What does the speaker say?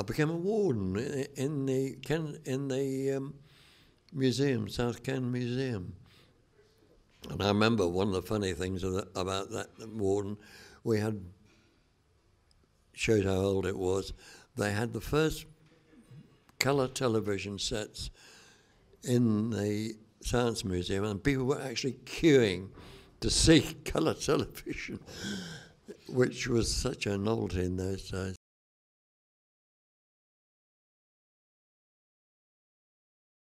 I became a warden in the museum, South Ken Museum. And I remember one of the funny things about that warden, we had, showed how old it was, they had the first colour television sets in the Science Museum, and people were actually queuing to see colour television, which was such a novelty in those days.